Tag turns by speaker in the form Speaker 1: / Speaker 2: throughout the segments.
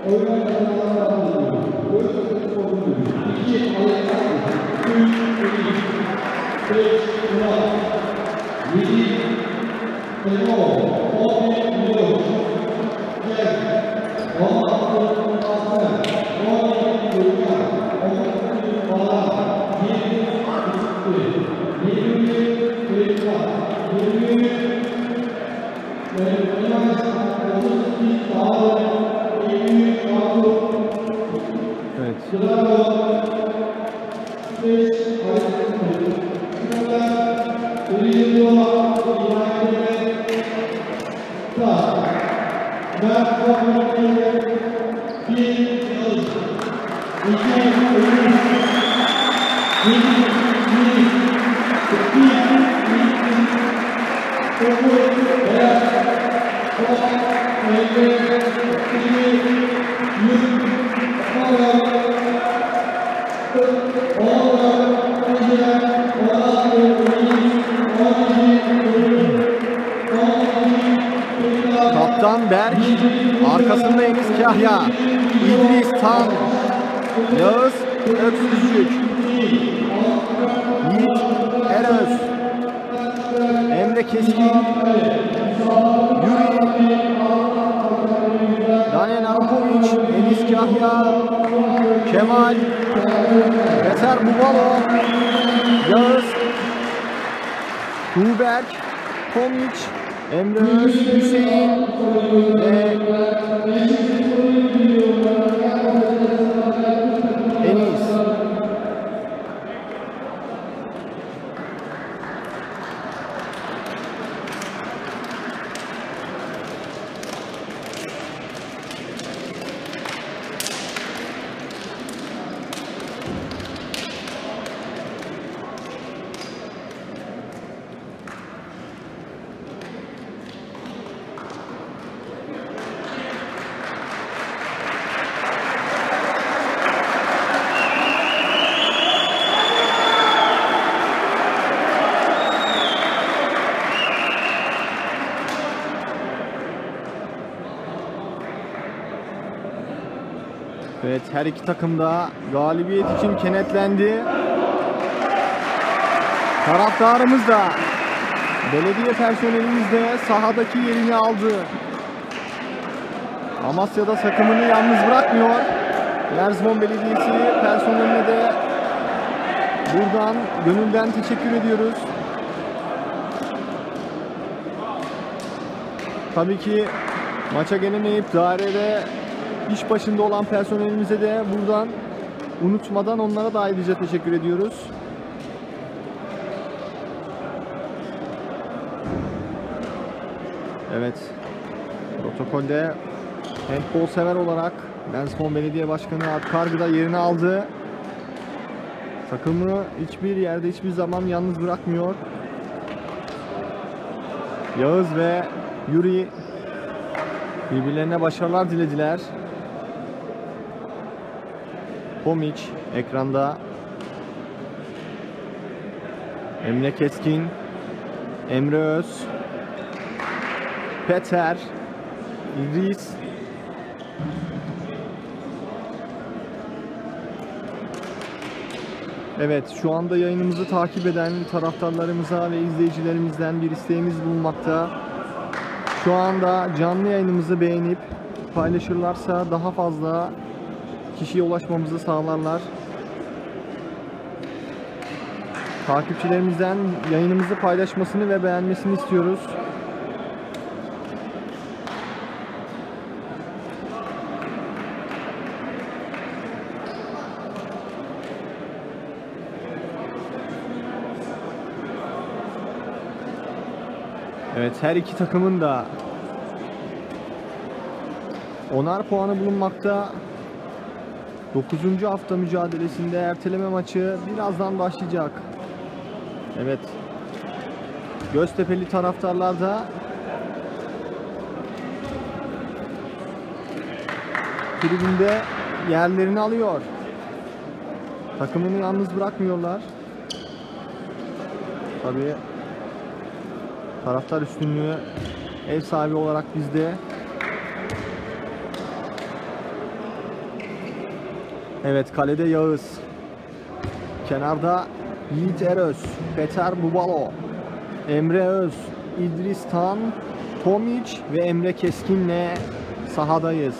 Speaker 1: Kaptan Berk, arkasında Enis Kahya, İdris Tan, Yağız Öksüzcük, Yiğit Eröz, Emre Keskin, Yuri, Daniel Arkoviç, Enis Kahya, Kemal, Peter Bubalo, Yağız, Tuğberk, Tomiç, Emre Öz, Hüseyin ve Enis. Evet, her iki takım da galibiyet için kenetlendi. Taraftarımız da, belediye personelimiz de sahadaki yerini aldı. Amasya'da takımını yalnız bırakmıyor. Erzurum Belediyesi personeline de buradan gönülden teşekkür ediyoruz. Tabii ki maça gelemeyip dairede iş başında olan personelimize de buradan unutmadan onlara da ayrıca teşekkür ediyoruz. Evet, protokolde handball sever olarak Erzurum Belediye Başkanı Alp Kargı da yerini aldı. Takımı hiçbir yerde hiçbir zaman yalnız bırakmıyor. Yağız ve Yuri birbirlerine başarılar dilediler. Pomiç ekranda. Emre Keskin, Emre Öz, Peter, İdris, evet, şu anda yayınımızı takip eden taraftarlarımıza ve izleyicilerimizden bir isteğimiz bulunmakta. Şu anda canlı yayınımızı beğenip paylaşırlarsa daha fazla kişiye ulaşmamızı sağlarlar. Takipçilerimizden yayınımızı paylaşmasını ve beğenmesini istiyoruz. Evet, her iki takımın da 10'ar puanı bulunmakta. 9. hafta mücadelesinde erteleme maçı birazdan başlayacak. Evet, Göztepe'li taraftarlar da tribünde yerlerini alıyor. Takımını yalnız bırakmıyorlar. Tabii taraftar üstünlüğü ev sahibi olarak bizde. Evet, kalede Yağız. Kenarda Yiğit Eröz, Peter Bubalo, Emre Öz, İdris Tan, Tomic ve Emre Keskin'le sahadayız.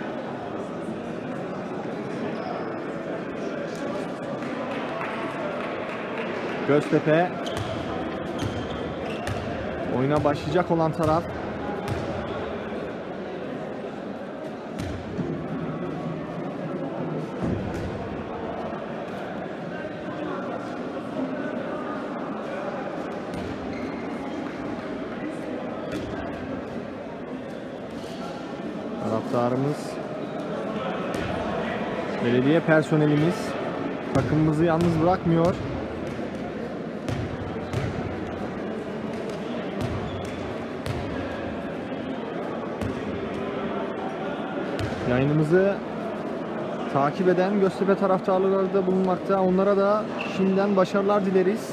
Speaker 1: Göztepe oyuna başlayacak olan taraf. Taraftarımız, belediye personelimiz takımımızı yalnız bırakmıyor. Yayınımızı takip eden Göztepe taraftarları da bulunmakta. Onlara da şimdiden başarılar dileriz.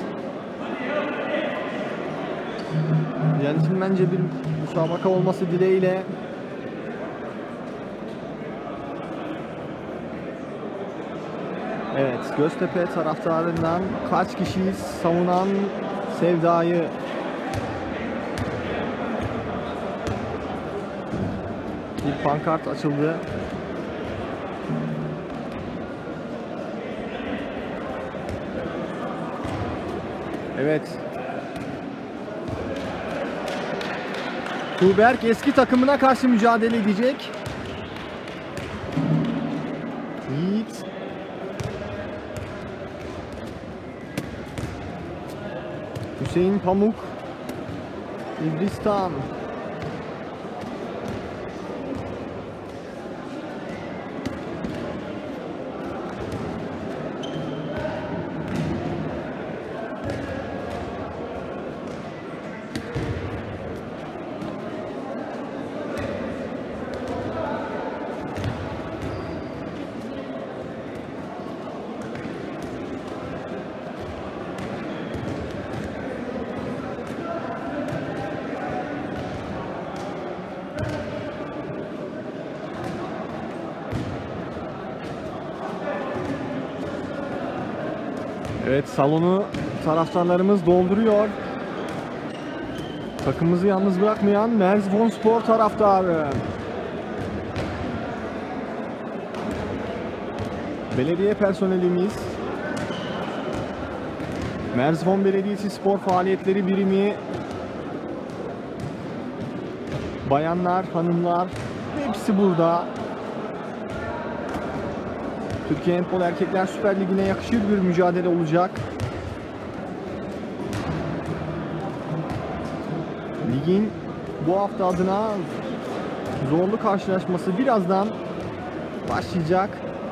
Speaker 1: Centilmence bir müsabaka olması dileğiyle. Evet, Göztepe taraftarından kaç kişiyiz savunan sevdayı. Bir pankart açıldı. Evet. Tuğberk eski takımına karşı mücadele edecek. Yiğit. Hüseyin Pamuk. İdris Tan. Evet, salonu taraftarlarımız dolduruyor. Takımımızı yalnız bırakmayan Merzbonspor taraftarı. Belediye personelimiz, Merzbon Belediyesi Spor Faaliyetleri Birimi, bayanlar, hanımlar hepsi burada. Türkiye Handbol Erkekler Süper Ligi'ne yakışır bir mücadele olacak. Ligin bu hafta adına zorlu karşılaşması birazdan başlayacak.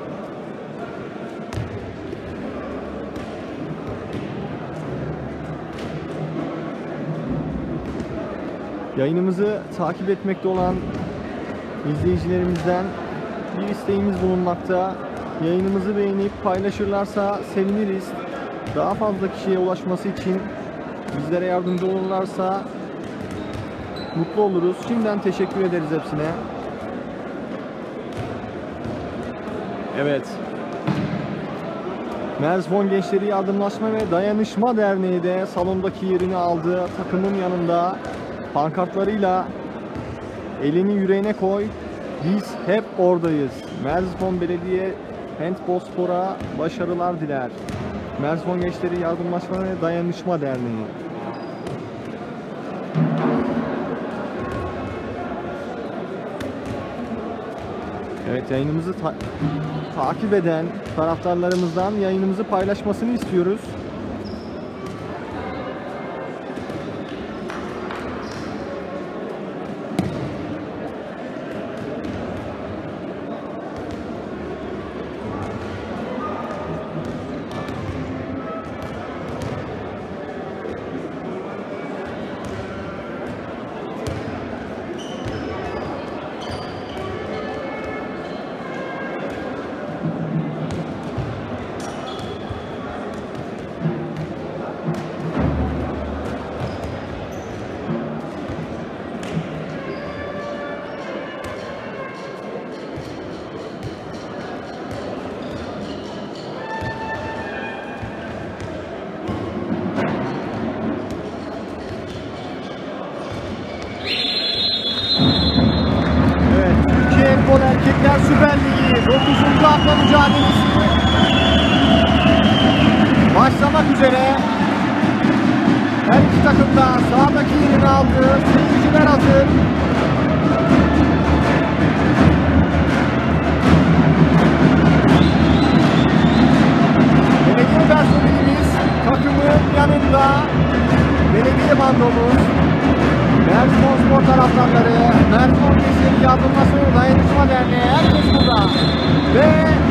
Speaker 1: Yayınımızı takip etmekte olan izleyicilerimizden bir isteğimiz bulunmakta. Yayınımızı beğenip paylaşırlarsa seviniriz. Daha fazla kişiye ulaşması için bizlere yardımcı olurlarsa mutlu oluruz. Şimdiden teşekkür ederiz hepsine. Evet. Merzbon Gençleri Yardımlaşma ve Dayanışma Derneği de salondaki yerini aldı. Takımın yanında pankartlarıyla elini yüreğine koy, biz hep oradayız. Merzbon Belediye Handbol Spor'a başarılar diler. Merzbon Gençleri Yardımlaşma ve Dayanışma Derneği. Evet, yayınımızı takip eden taraftarlarımızdan yayınımızı paylaşmasını istiyoruz. mücadelesi başlamak üzere. Her iki takım da sahadaki yerini aldı. Seyirciler hazır. Belediye personelimiz takımın yanında. Belediye bandomuz, Mersinspor Spor taraftarları, Mersinspor Gençleri Yardımlaşma Dayanışma Derneği, herkes burada. Ve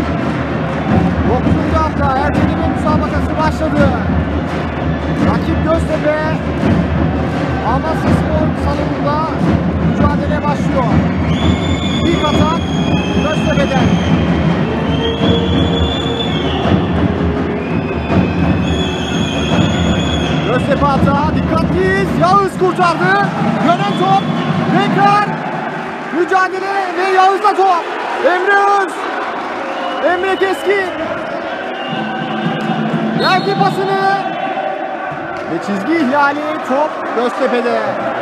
Speaker 1: 9. hafta erteleme müsabakası başladı. Rakip Göztepe, Amasya Spor salonunda mücadele başlıyor. İlk atak Göztepe'den. Göztepe hata, dikkatliyiz. Yağız kurtardı. Dönen top. Tekrar mücadele ve Yağız'la top. Emre Öz. Emre Keskin. Verdi pasını. Ve çizgi ihlali, top Göztepe'de.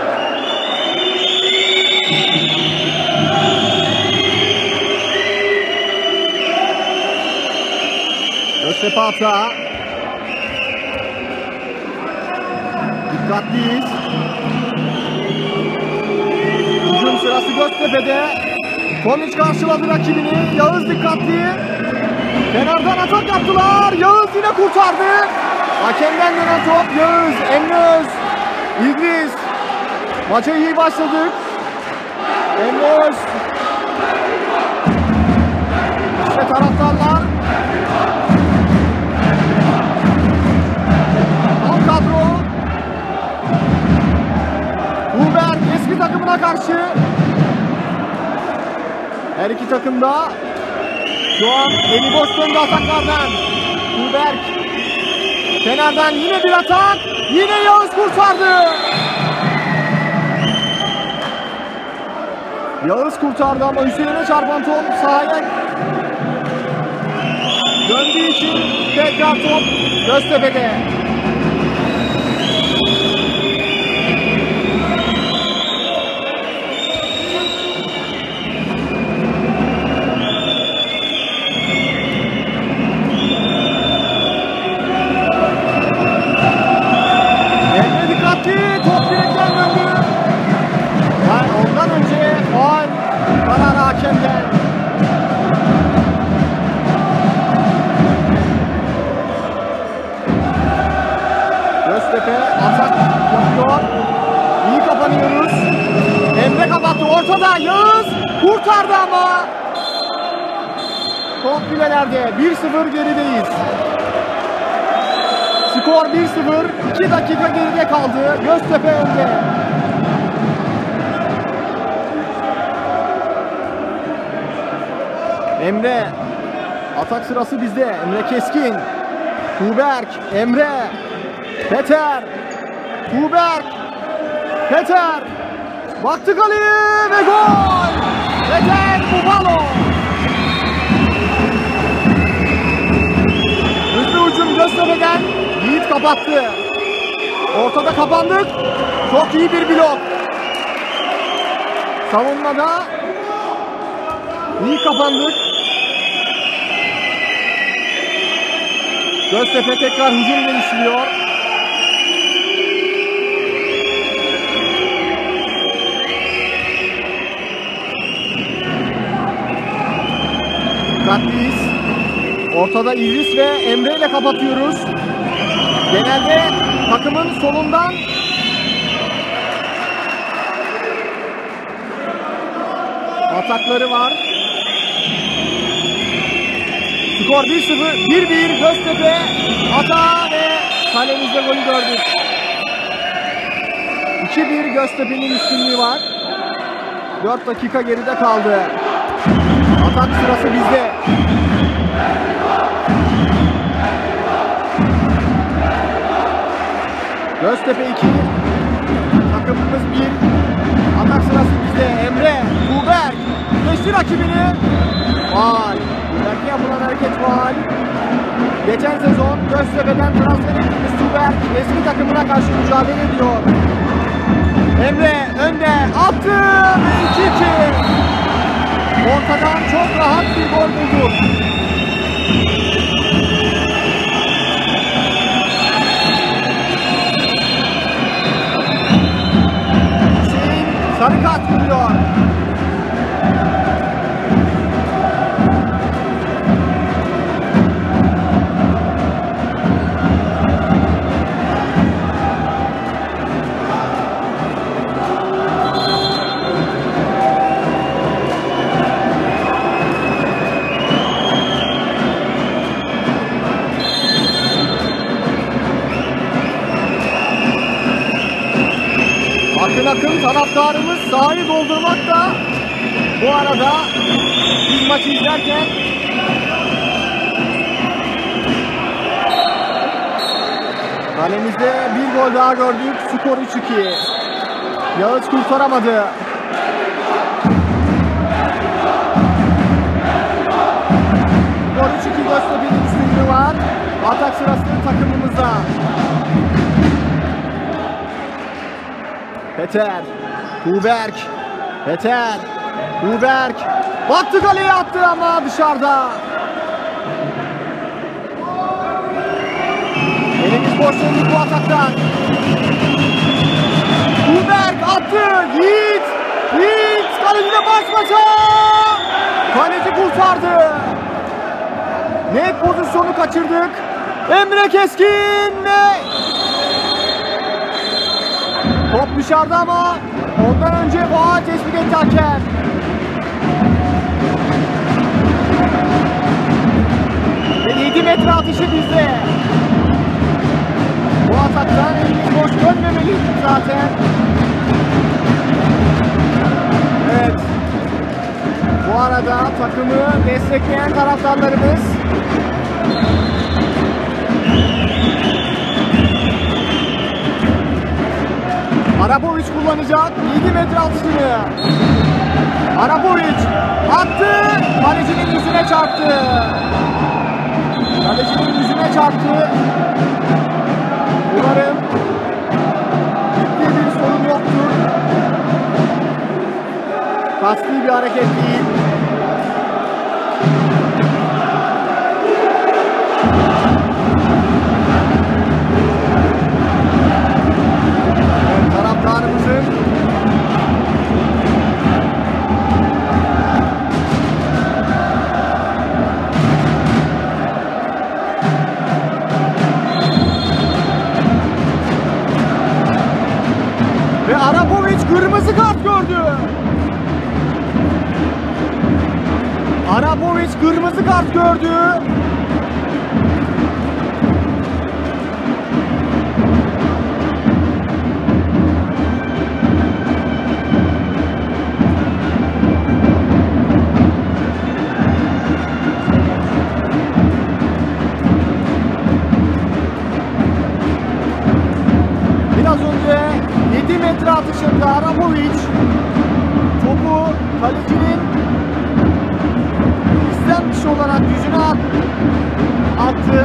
Speaker 1: Göztepe hata. Dikkatliyiz. Hücum sırası Göztepe'de. Tomic karşıladı rakibini. Yağız dikkatli. Kenardan atak yaptılar. Yağız yine kurtardı. Hakemden dönen top Yağız, Emre Öz, İdris. Maça iyi başladık. Emre Öz. İşte taraftarlar. Tam kadro. Uber eski takımına karşı. Her iki takım da şu an eli boş döndü ataklardan. Uber kenardan yine bir atak. Yine Yağız kurtardı. Yağız kurtardı ama Hüseyin'e çarpan top sahaya döndüğü için tekrar top Göztepe'de. Top direkten döndü. Yani ondan önce faul kararı hakemden. Göztepe atak yapıyor. İyi kapanıyoruz. Emre kapattı ortada. Yağız kurtardı ama top filelerde. 1-0 gerideyiz. Skor 1-0, 2 dakika geride kaldı. Göztepe önde. Emre, atak sırası bizde. Emre Keskin, Tuğberk, Emre, Peter, Tuğberk, Peter, baktı kaleye ve gol! Peter Bubalo. Hızlı hücum Göztepe'den. Yiğit kapattı. Ortada kapandık. Çok iyi bir blok. Savunmada iyi kapandık. Göztepe tekrar hücum geliştiriyor. Dikkatliyiz. Ortada İdris ve Emre ile kapatıyoruz. Genelde takımın solundan atakları var. Skor 1-0, 1-1 Göztepe hata ve kalemizde golü gördük. 2-1 Göztepe'nin üstünlüğü var. 4 dakika geride kaldı. Atak sırası bizde. Göztepe 2, takımımız 1. Atak sırası bizde. Emre, Tuğberk geçti rakibini. Faal. Tuğberk'e yapılan hareket faal. Geçen sezon Göztepe'den transfer ettiğimiz Tuğberk eski takımına karşı mücadele ediyor. Emre önde attı ve 2-2. Ortadan çok rahat bir gol buldu. Sarı kart geliyor. Akın taraftarımız sahayı doldurmakta. Bu arada biz maçı izlerken kalemizde bir gol daha gördük. Skor 3-2. Yağız kurtaramadı. Skor 3-2, Göztepe'nin üstünlüğü var. Atak sırasında takımımızda. Peter, Tuğberk, Peter, Tuğberk, baktı kaleye attı ama dışarıda. Elimiz boş döndü bu ataktan. Tuğberk attı, Yiğit, kaleciyle baş başa. Kaleci kurtardı. Net pozisyonu kaçırdık. Emre Keskin ve top dışarıda ama ondan önce faul tespit etti hakem. Ve 7 metre atışı bizde. Bu ataktan elimiz boş dönmemeliydi zaten. Evet. Bu arada takımı destekleyen taraftarlarımız Arapovic kullanacak 7 metre atışını. Arapovic attı, kalecinin yüzüne çarptı. Umarım ciddi bir sorun yoktur. Kasti bir hareket değil. Taraftarımızın ve Arapovic kırmızı kart gördü. Biraz önce 7 metre atışında Arapovic topu kalecinin istem dışı olarak yüzüne attı.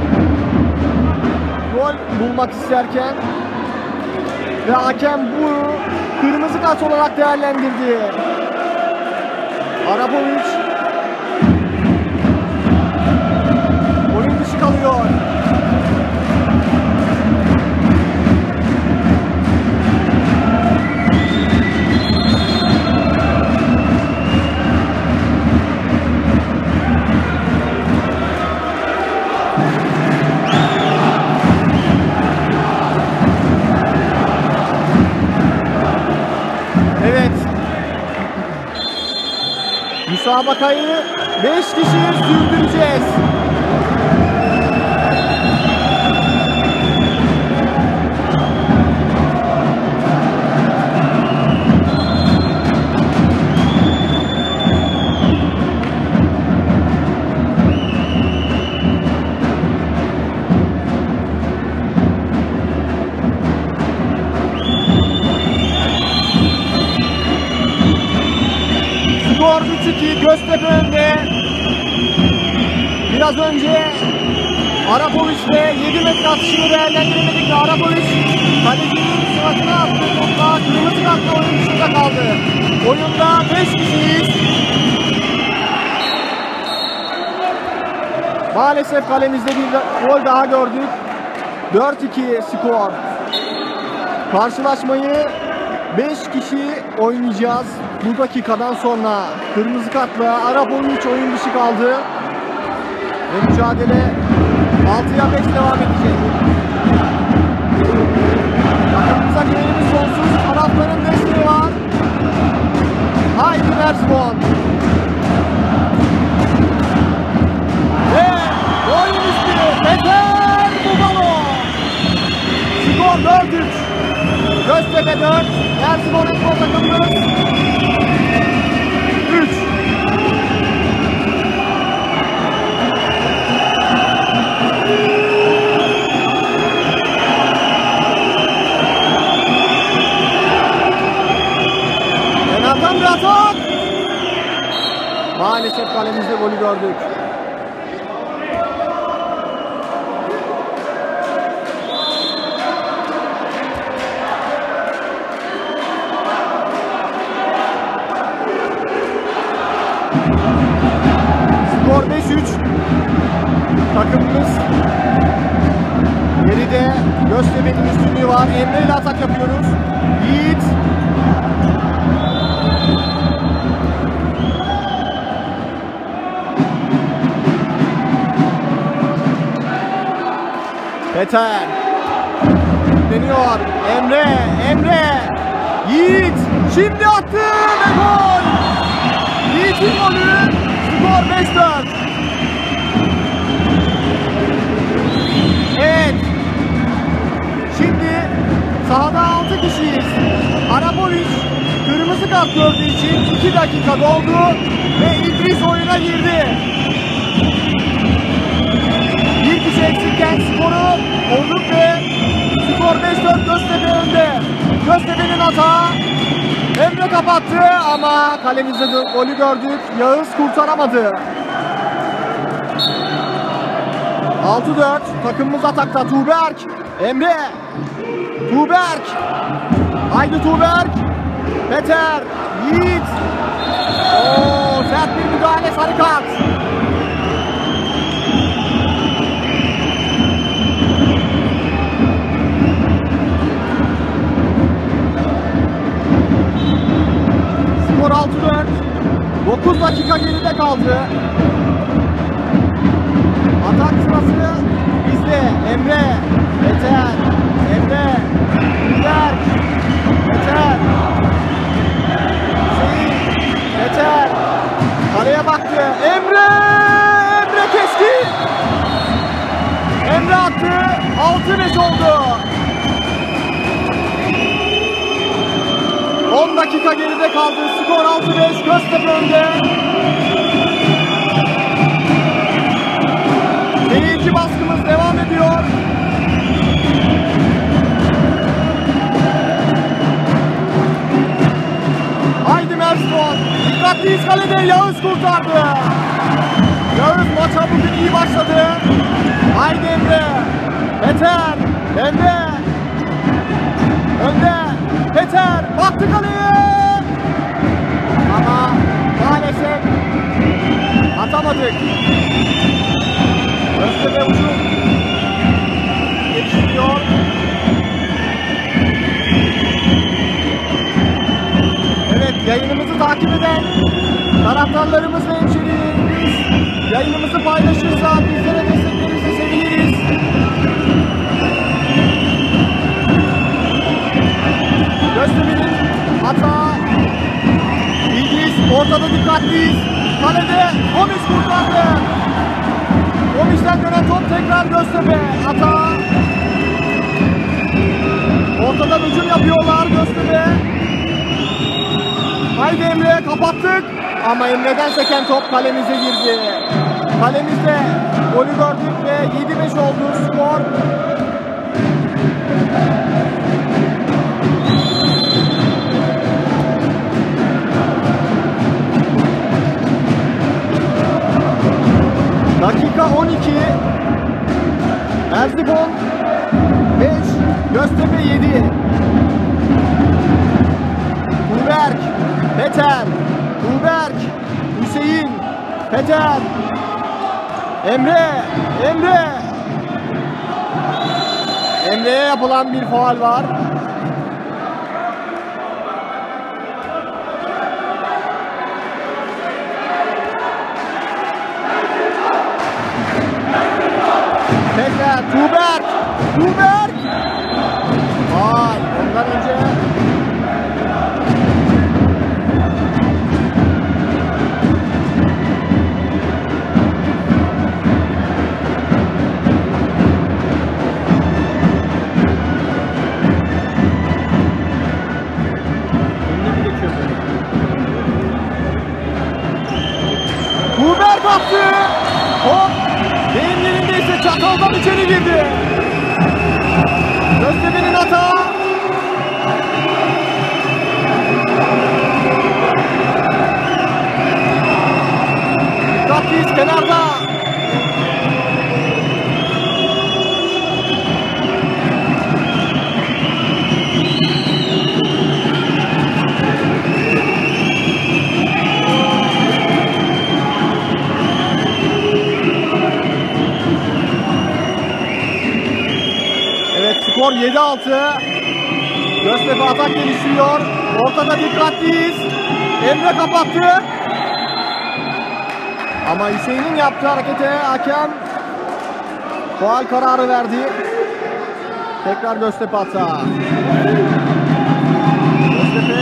Speaker 1: Gol bulmak isterken ve hakem bu kırmızı kart olarak değerlendirdi. Arapovic oyun dışı kalıyor. Evet. Müsabakayı 5 kişi sürdüreceğiz. Skor 3-2, Göztepe önde. Biraz önce Arapovic'le 7 metre atışını değerlendiremedik ve Arapovic kalecinin suratına attı topla kırmızı kartla oyun dışında kaldı. Oyunda 5 kişiyiz. Maalesef kalemizde bir gol daha gördük. 4-2 skor. Karşılaşmayı 5 kişi oynayacağız bu dakikadan sonra. Kırmızı kartla Arapovic oyun dışı kaldı. Ve mücadele 6'ya 5 devam edecek. Takımımıza güvenimiz sonsuz. Tarafların desteği var. Haydi Merzbon. Ve oyun üstü Peter Bugalo. Skor 4-3. Göztepe 4. Merzbon Ekol takımımız 3. Kenardan bir atak. Maalesef kalemizde golü gördük. Skor 5-3. Takımımız geride. Göztepe'nin üstünlüğü var. Emre ile atak yapıyoruz. Yiğit. Peter. Deniyor. Emre. Yiğit. Şimdi attı ve gol. Yiğit'in golü. Skor 5-4. Evet. Şimdi sahada 6 kişiyiz. Arapovic kırmızı kart gördüğü için 2 dakika doldu ve İdris oyuna girdi. Bir kişi eksikken skoru olduk ve skor 5-4 Göztepe önde. Göztepe'nin hata. Emre kapattı ama kalemizde golü gördük. Yağız kurtaramadı. 6-4. Takımımız atakta. Tuğberk. Emre. Tuğberk. Haydi Tuğberk. Peter. Yiğit. Oo, sert bir müdahale, sarı kart. Skor 6-4. 9 dakika geride kaldı. Atak sırası bizde. Emre, Peter, Emre, Berk, Peter, Hüseyin, Peter, kaleye baktı. Emre keskin. Emre attı. 6-5 oldu. 10 dakika geride kaldı. Skor 6-5. Göztepe önde. Seyirci baskımız devam ediyor. Haydi Merzbon. Dikkatliyiz kalede. Yağız kurtardı. Yağız maça bugün iyi başladı. Haydi Emre. Peter. Emre. Önde. Peter. Baktı kaleye. Ama maalesef atamadık. Göztepe ucum geçiyor. Evet, yayınımızı takip eden taraftarlarımız ve hemşehrilerimiz yayınımızı paylaşırsa bizlere desteklerinizi seviniriz. Göztepe'nin hata. İdris ortada dikkatliyiz. Kalede Gomis kurtardı. Gomis'ten dönen top tekrar Göztepe. Hata. Ortadan hücum yapıyorlar Göztepe. Haydi Emre, kapattık. Ama Emre'den seken top kalemize girdi. Kalemizde golü gördük ve 7-5 oldu skor. Dakika 12. Merzbon 5, Göztepe 7. Tuğberk, Peter, Tuğberk, Hüseyin, Peter, Emre'ye yapılan bir faul var. Tekrar Tuğberk. Tuğberk. Vay, ondan önce Tuğberk attı. Hop. Deyim yerindeyse Çatal'dan içeri girdi. Göztepe'nin hata. Dikkatliyiz kenarda. Skor 7-6. Göztepe atak geliştiriyor. Ortada dikkatliyiz. Emre kapattı. Ama Hüseyin'in yaptığı harekete hakem faul kararı verdi. Tekrar Göztepe hata. Göztepe.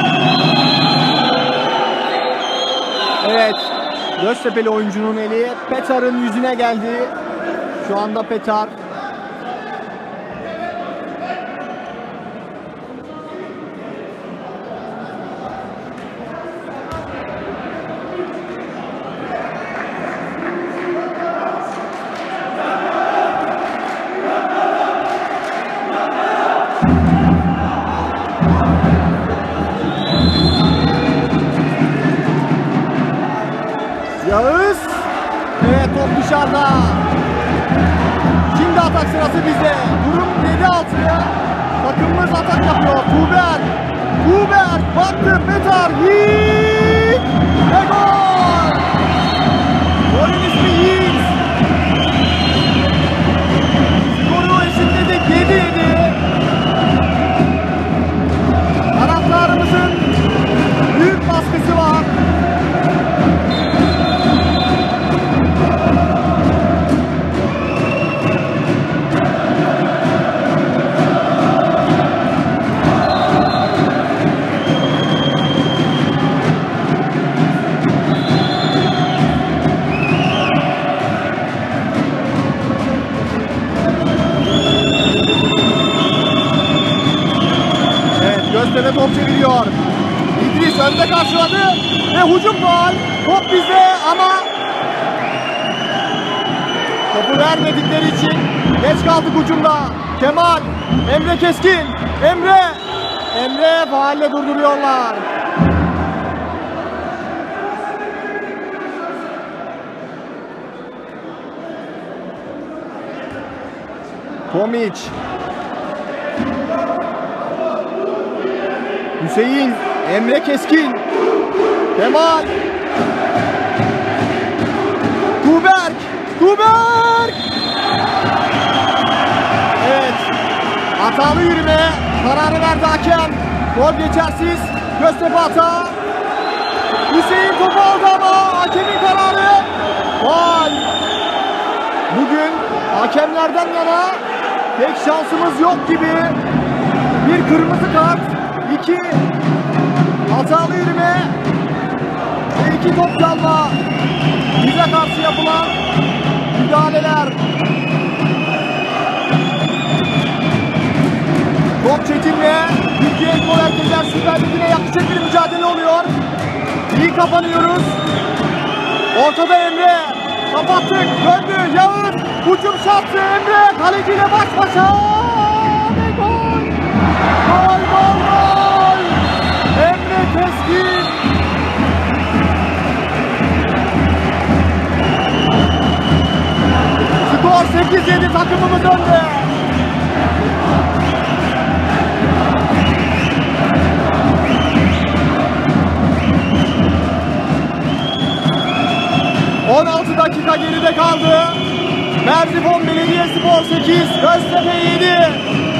Speaker 1: Evet. Göztepe'li oyuncunun eli Petar'ın yüzüne geldi. Şu anda Petar. Yağız. Evet, top dışarıda. Şimdi atak sırası bizde. Durum 7-6'ya. Takımımız atak yapıyor. Tuğberk. Tuğberk baktı. Petar. Yiğit. Ve gol. Golün ismi Yiğit. Skoru eşitledik. 7-7. Taraftarımızın büyük baskısı var. Göztepe top çeviriyor. İdris önde karşıladı ve hücum faul. Top bizde ama topu vermedikleri için geç kaldık hücumda. Kemal, Emre Keskin, Emre faulle durduruyorlar. Tomic. Hüseyin, Emre Keskin, Kemal, Tuğberk. Evet, hatalı yürüme kararı verdi hakem. Gol geçersiz, Göztepe hata. Hüseyin topu aldı ama hakemin kararı faul. Bugün hakemlerden yana pek şansımız yok gibi. Bir kırmızı kart. 2 hatalı yürüme ve 2 top çalma. Bize karşı yapılan müdahaleler. Top çetinle Türkiye Futbol Erkekler Süper Ligi'ne yaklaşık bir mücadele oluyor. İyi kapanıyoruz. Ortada Emre. Kapattık. Döndü. Yağız. Hücum şansı Emre. Kaleciyle baş başa. Ve gol. Gol. Emre Keskin. Skor 8-7, takımımız önde. Dakika geride kaldı. Merzifon Belediyespor 8, Göztepe 7.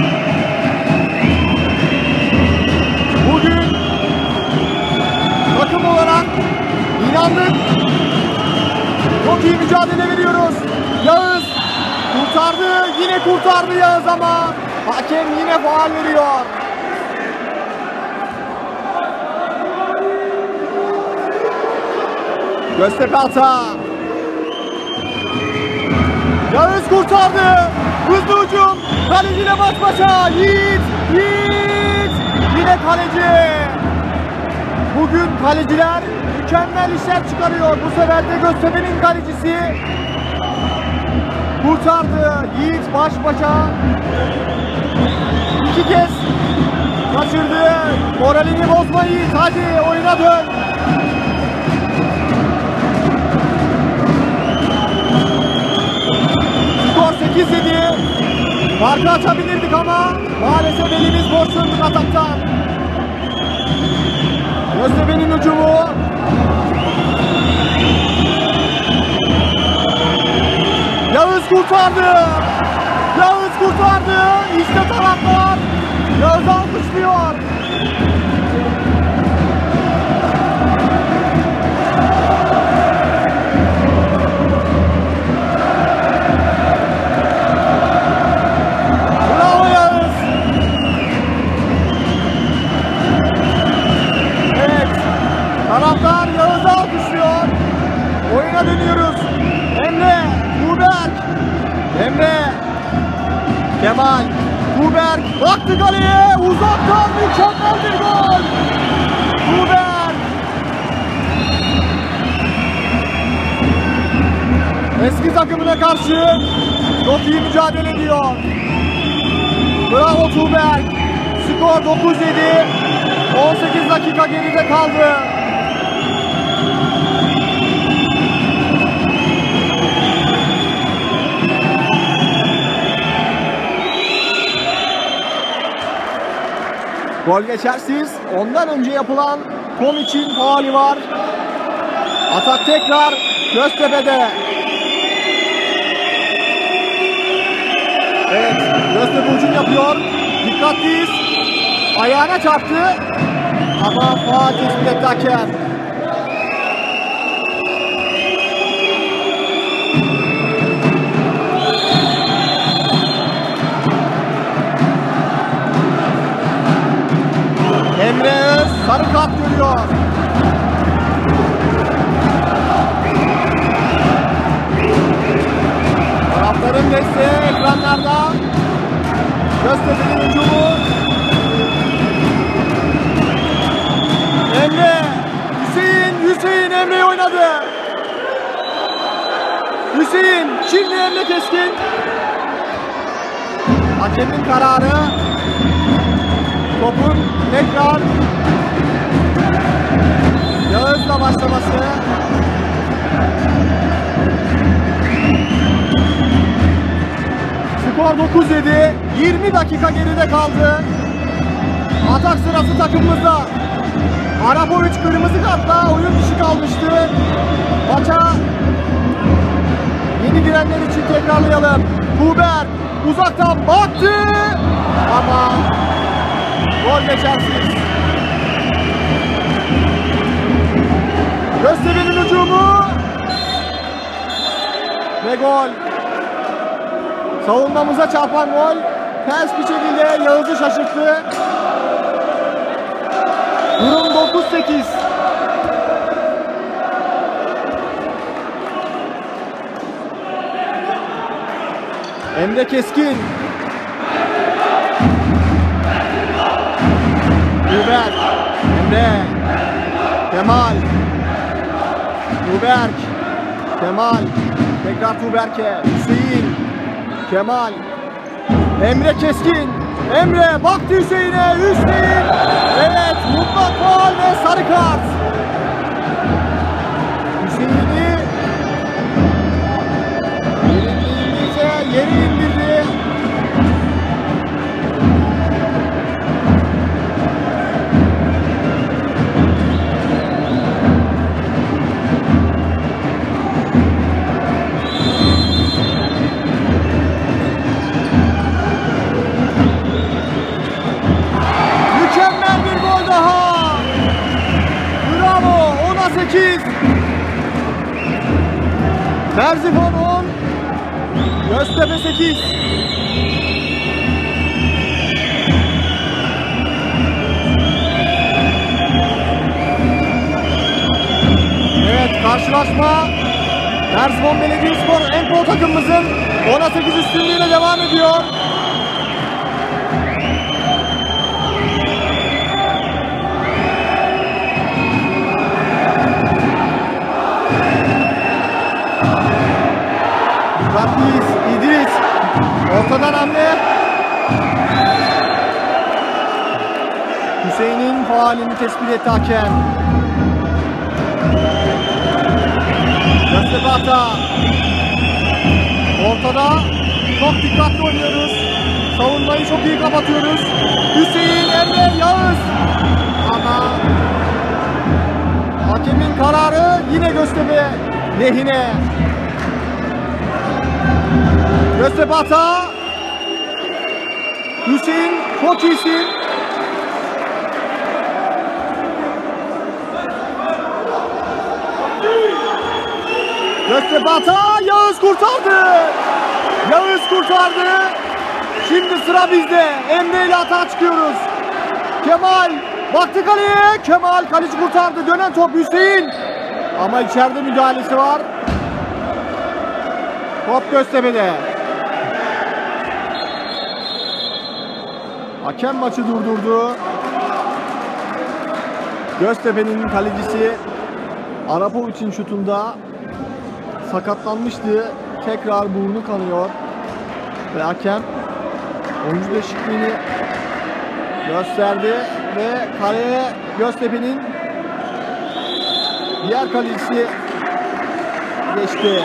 Speaker 1: Bugün takım olarak inandık. Çok iyi mücadele veriyoruz. Yağız Kurtardı. Yine kurtardı Yağız ama hakem yine faul veriyor. Göztepe hata. Yağız kurtardı. Hızlı hücum. Kaleciyle baş başa. Yiğit. Yine kaleci. Bugün kaleciler mükemmel işler çıkarıyor. Bu sefer de Göztepe'nin kalecisi kurtardı. Yiğit baş başa. 2 kez kaçırdı. Moralini bozma Yiğit. Hadi oyuna dön. Skor 8-7. Farkı açabilirdik ama maalesef elimiz boş döndük ataktan. Göztepe'nin hücumu. Yağız kurtardı. İşte taraftar Yağız'ı alkışlıyor. Bravo Yağız. Evet. Taraftar Yağız'ı alkışlıyor. Oyuna dönüyoruz. Emre, Tuğberk. Kemal, Tuğberk baktı kaleye, uzaktan mükemmel bir gol. Tuğberk. Eski takımına karşı çok iyi mücadele ediyor. Bravo Tuğberk. Skor 9-7. 18 dakika geride kaldı. Gol geçersiz. Ondan önce yapılan Tom için faali var. Atak tekrar Göztepe'de. Evet, Göztepe hücum yapıyor. Dikkatliyiz. Ayağına çarptı. Ama faal tespit etti hakem. Emre Öz sarı kart görüyor. Taraftarın desteği ekranlarda. Göztepe'nin hücumu. Emre. Hüseyin Emre'yi oynadı. Hüseyin. Şimdi Emre Keskin. Hakemin kararı. Topun tekrar Yağız'la başlaması. Skor 9-7. 20 dakika geride kaldı. Atak sırası takımımızda. Arapovic kırmızı kartla oyun dışı kalmıştı. Maça yeni girenler için tekrarlayalım. Tuğberk uzaktan baktı ama gol geçersiz. Göztepe'nin hücumu ve gol. Savunmamıza çarpan gol ters bir şekilde Yağız'ı şaşırttı. Durum 9-8. Emre Keskin. Tuğberk. Emre. Kemal. Tuğberk. Kemal. Tekrar Tuğberk'e. Hüseyin. Kemal. Emre Keskin. Emre baktı Hüseyin'e. Hüseyin. Evet, mutlak faul ve sarı kart. Hüseyin'i yeri indirdi. Mükemmel bir gol daha. Bravo. 10'a 8. Merzifon 10. Göztepe 8. Evet, karşılaşma Erzurum Belediyespor Empol takımımızın 10'a 8 üstünlüğüyle devam ediyor. Dikkatliyiz. İdris. Ortadan hamle. Hüseyin'in faalini tespit etti hakem. Göztepe hata. Ortada çok dikkatli oynuyoruz. Savunmayı çok iyi kapatıyoruz. Hüseyin, Emre, Yağız. Ama hakemin kararı yine Göztepe lehine. Göztepe hata. Hüseyin çok iyisin. Göztepe hata. Yağız kurtardı. Yağız kurtardı. Şimdi sıra bizde. Emre ile hata çıkıyoruz. Kemal baktı kaleye. Kemal kaleci kurtardı. Dönen top Hüseyin. Ama içeride müdahalesi var. Top Göztepe'de. Hakem maçı durdurdu. Göztepe'nin kalecisi Arapovic'in şutunda sakatlanmıştı. Tekrar burnu kanıyor. Ve hakem oyuncu değişikliğini gösterdi ve kaleye Göztepe'nin diğer kalecisi geçti.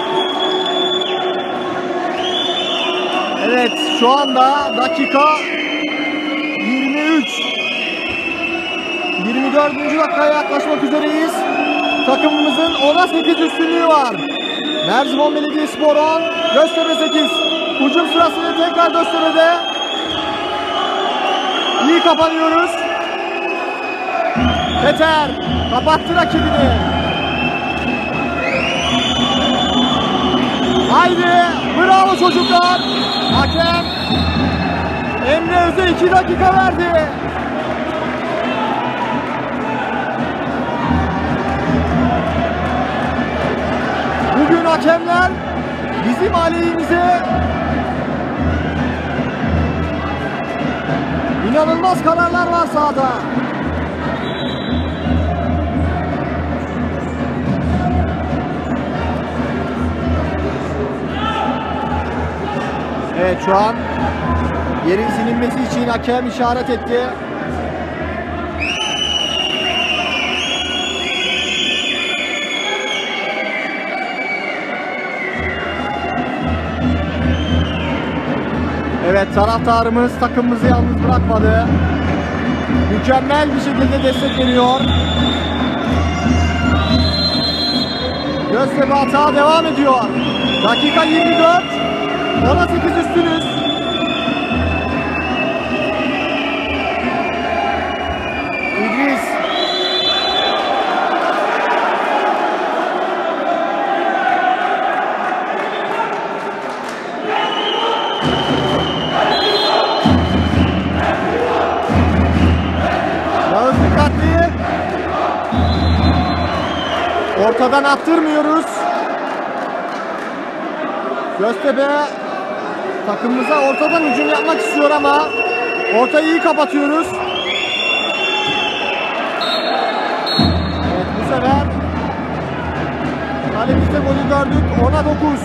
Speaker 1: Evet, şu anda dakika 23. 24. dakikaya yaklaşmak üzereyiz. Takımımızın 10'a 8 üstünlüğü var. Erzurum Belediyespor 10, Göztepe 8. Hücum sırasında tekrar Göztepe'de. İyi kapanıyoruz. Peter kapattı rakibini. Haydi, bravo çocuklar. Hakem Emre Öz'e 2 dakika verdi. Bugün hakemler bizim aleyhimize inanılmaz kararlar var sahada. Evet, şu an yerin silinmesi için hakem işaret etti. Evet, taraftarımız takımımızı yalnız bırakmadı. Mükemmel bir şekilde destek veriyor. Göztepe hata devam ediyor. Dakika 24. 10'a 8 üstünüz. İdris. Yağız dikkatli. Ortadan attırmıyoruz. Göztepe takımımıza ortadan hücum yapmak istiyor ama ortayı iyi kapatıyoruz. Evet, bu sefer kalemizde golü gördük. 10'a 9.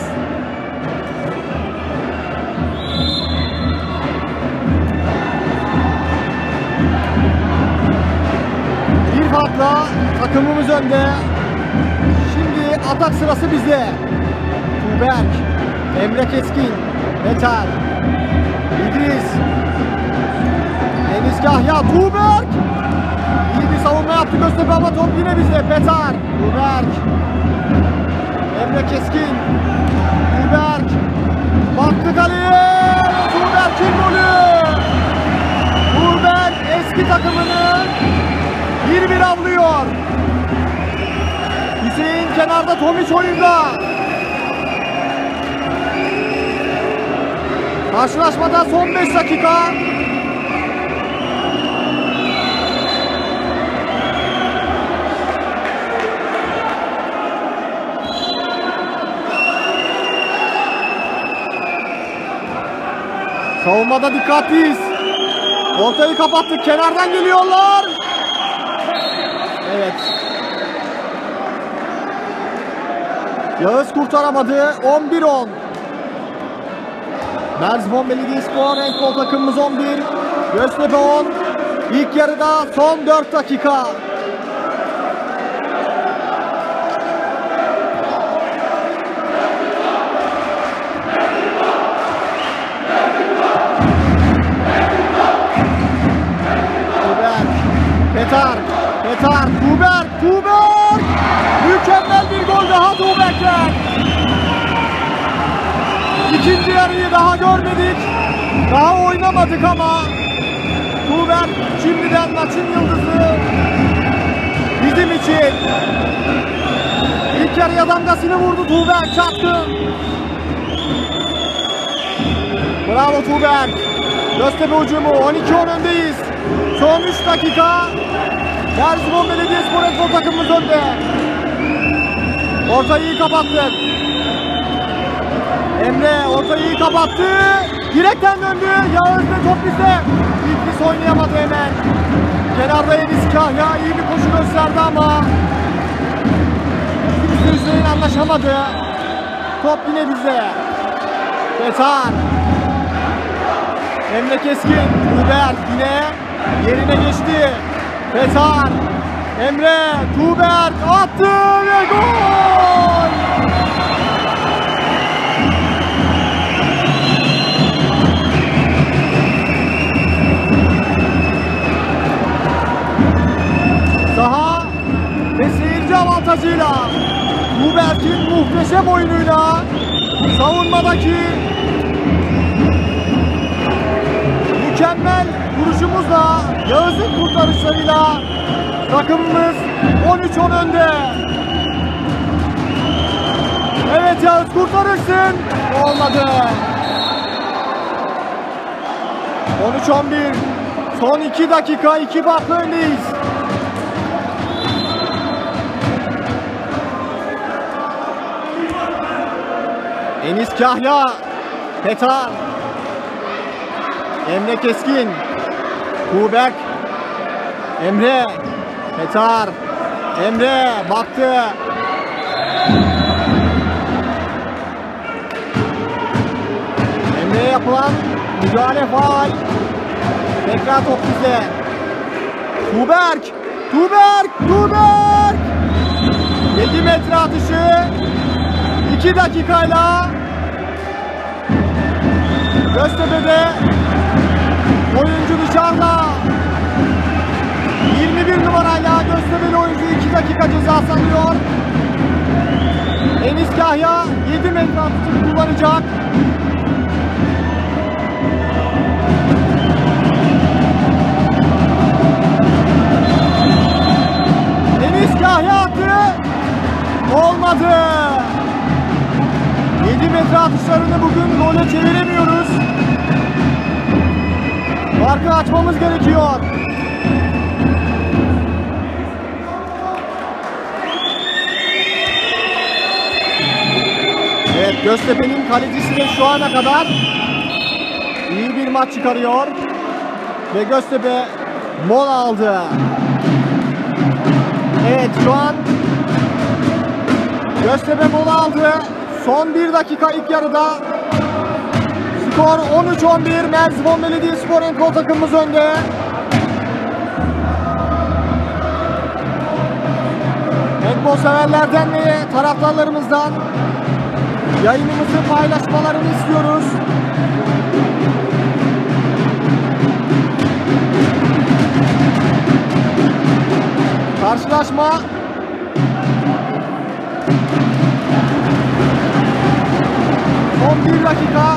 Speaker 1: Bir farkla takımımız önde. Şimdi atak sırası bizde. Tuğberk, Emre Keskin, Peter, İdris, Deniz Kahya, Tuğberk. İyi bir savunma yaptı Göztepe ama top yine bizde. Peter, Tuğberk, Emre Keskin, Tuğberk. Baktı kaleye. Tuğberk'in golü. Tuğberk eski takımını 1-1 avlıyor. Hüseyin kenarda, Tomiç oyunda. Karşılaşmada son 5 dakika. Savunmada dikkatliyiz. Ortayı kapattık. Kenardan geliyorlar. Evet. Yağız kurtaramadı. 11-10. Merzifon Belediyespor handbol takımımız 11. Göztepe 10. İlk yarıda son 4 dakika. Petar, Tuğberk! Mükemmel bir gol daha Tuğberk'ten. İkinci yarıyı daha görmedik. Daha oynamadık ama Tuğberk şimdiden maçın yıldızı bizim için. İlk yarıya damgasını vurdu Tuğberk, çaktı. Bravo Tuğberk. Göztepe hücumu, 12-10 öndeyiz. Son 3 dakika. Merzifon Belediyespor handbol takımımız önde. Ortayı iyi kapattık. Emre ortayı iyi kapattı. Direkten döndü. Yağız ve top bizde. İdris oynayamadı hemen. Kenarda Enis Kahya iyi bir koşu gösterdi ama Hüseyin anlaşamadı. Top yine bizde. Petar. Emre Keskin. Tuğberk yine yerine geçti. Petar, Emre, Tuğberk attı ve gol! Saha ve seyirci avantajıyla Tuğberk'in muhteşem oyunuyla savunmadaki mükemmel vuruşumuzla, Yağız'ın kurtarışlarıyla takımımız 13-10 önde. Evet Yağız kurtarırsın. Olmadı. 13-11. Son 2 dakika 2 farklı öndeyiz. Enis Kahya, Petar, Emre Keskin, Tuğberk, Emre, Petar, Emre baktı. Emre'ye yapılan müdahale faul. Tekrar top bizde. Tuğberk! 7 metre atışı 2 dakikayla Göztepe'de oyuncu dışarıda. 21 numarayla Göztepe'li oyuncu 2 dakika ceza alıyor. Enis Kahya 7 metre atışını kullanacak. Enis Kahya attı. Olmadı. 7 metre atışlarını bugün gole çeviremiyoruz. Farkı açmamız gerekiyor. Evet, Göztepe'nin kalecisi de şu ana kadar iyi bir maç çıkarıyor. Ve Göztepe mola aldı. Evet, şu an Göztepe mola aldı. Son 1 dakika ilk yarıda. Skor 13-11. Merzifon Belediyespor handbol takımımız önde. Handbol severlerden ve taraftarlarımızdan yayınımızı paylaşmalarını istiyoruz. Karşılaşma son 1 dakika.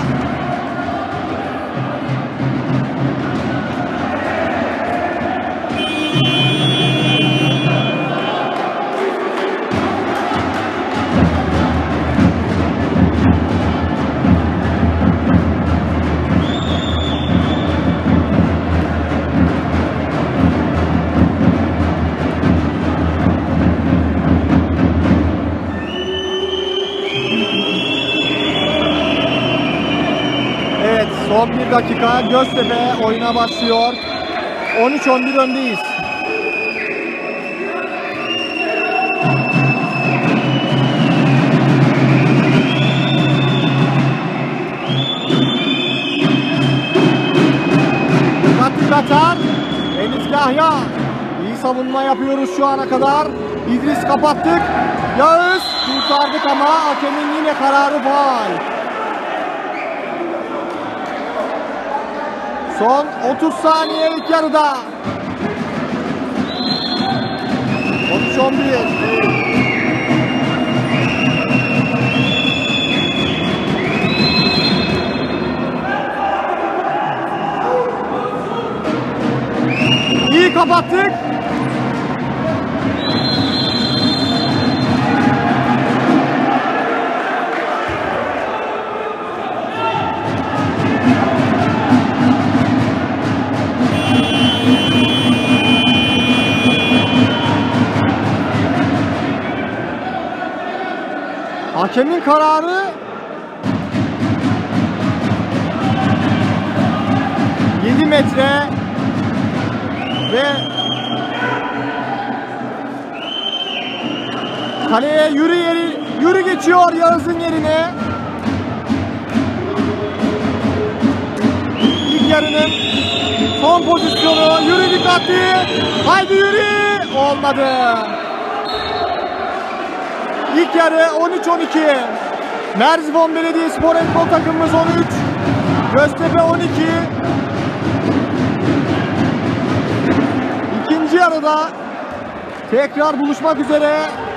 Speaker 1: Son bir dakika, Göztepe oyuna başlıyor. 13-11 öndeyiz. Katar, Enis Kahya. İyi savunma yapıyoruz şu ana kadar. İdris kapattık. Yağız kurtardık ama hakemin yine kararı faul. Son 30 saniye ilk yarıda. 13-11. İyi kapattık. Hakemin kararı 7 metre ve kaleye yürü geçiyor Yağız'ın yerine. İlk yarının son pozisyonu, yürü dikkatli, haydi yürü, olmadı. İlk yarı 13-12. Merzifon Belediyespor handbol takımımız 13, Göztepe 12. İkinci yarıda tekrar buluşmak üzere.